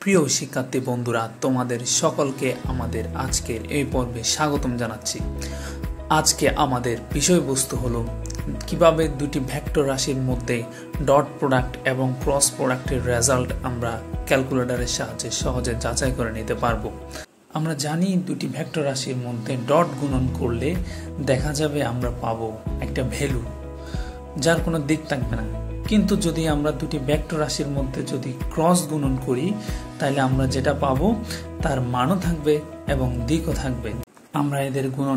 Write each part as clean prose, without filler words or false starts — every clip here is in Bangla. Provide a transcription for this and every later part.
প্রিয় শিক্ষার্থী বন্ধুরা, তোমাদের সকলকে আমাদের আজকের এই পর্বে স্বাগতম জানাচ্ছি। আজকে আমাদের বিষয়বস্তু হলো কিভাবে দুটি ভেক্টর রাশির মধ্যে ডট প্রোডাক্ট এবং ক্রস প্রোডাক্টের রেজাল্ট আমরা ক্যালকুলেটরের সাহায্যে সহজে যাচাই করে নিতে পারবো। আমরা জানি দুটি ভেক্টর রাশির মধ্যে ডট গুণন করলে দেখা যাবে আমরা পাবো একটা ভ্যালু যার কোনো দিক থাকবে না, কিন্তু যদি আমরা দুটি ভেক্টর রাশির মধ্যে যদি ক্রস গুণন করি তাহলে আমরা যেটা পাবো তার মানও থাকবে এবং দিকও থাকবে। আমরা এদের গুণন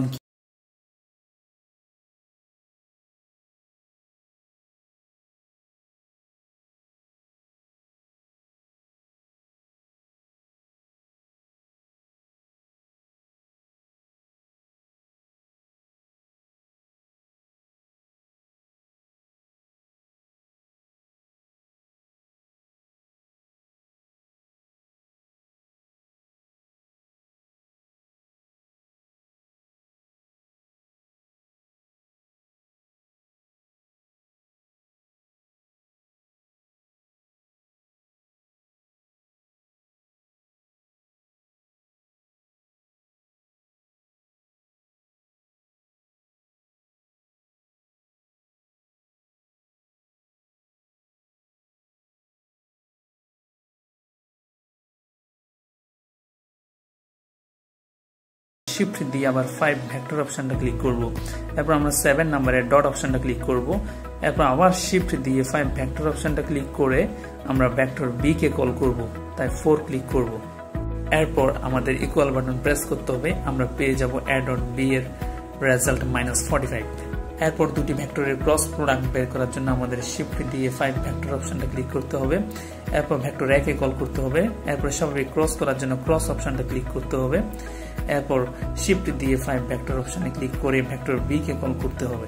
শিফট দিয়ে আবার 5 ভেক্টর অপশনটা ক্লিক করব। এরপর আমরা 7 নম্বরের ডট অপশনটা ক্লিক করব। এরপর আবার শিফট দিয়ে 5 ভেক্টর অপশনটা ক্লিক করে আমরা ভেক্টর বি কে কল করব, তাই 4 ক্লিক করব। এরপর আমাদের ইকুয়াল বাটন প্রেস করতে হবে, আমরা পেয়ে যাব a ডট বি এর রেজাল্ট -45। এরপর দুটি ভেক্টরের ক্রস প্রোডাক্ট বের করার জন্য আমাদের শিফট দিয়ে 5 ভেক্টর অপশনটা ক্লিক করতে হবে। এরপর ভেক্টর এ কে কল করতে হবে। এরপর স্বাভাবিক ক্রস করার জন্য ক্রস অপশনটা ক্লিক করতে হবে। এরপর শিফট দিয়ে 5 ভেক্টর অপশনে ক্লিক করে ভেক্টর বি কে কল করতে হবে।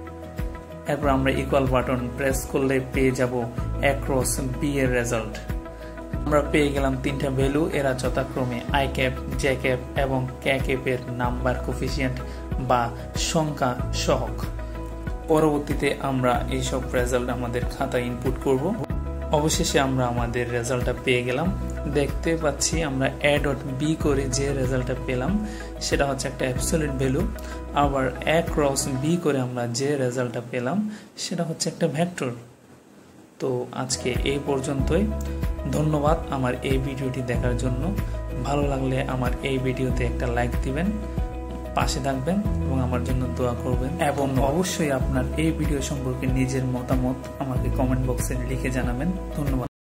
এরপর আমরা ইকুয়াল বাটন প্রেস করলে পেয়ে যাব a ক্রস বি এর রেজাল্ট। আমরা পেয়ে গেলাম তিনটা ভ্যালু, এরা যথাক্রমে আই ক্যাপ, জে ক্যাপ এবং কে ক্যাপের নাম্বার কোফিসিয়েন্ট বা সংখ্যা সহগ। পরবর্তীতে আমরা এইসব রেজাল্ট আমাদের খাতায় ইনপুট করব। অবশেষে আমরা আমাদের রেজাল্টটা পেয়ে গেলাম। দেখতে পাচ্ছি আমরা a ডট বি করে যে রেজাল্টটা পেলাম সেটা হচ্ছে একটা অ্যাবসলিউট ভ্যালু, আবার a ক্রস বি করে আমরা যে রেজাল্টটা পেলাম সেটা হচ্ছে একটা ভেক্টর। তো আজকে এই পর্যন্তই। ধন্যবাদ আমার এই ভিডিওটি দেখার জন্য। ভালো লাগলে আমার এই ভিডিওতে একটা লাইক দিবেন, পাশে থাকবেন এবং আমার জন্য দোয়া করবেন, এবং অবশ্যই আপনার এই ভিডিও সম্পর্কে নিজের মতামত আমাকে কমেন্ট বক্সে লিখে জানাবেন। ধন্যবাদ।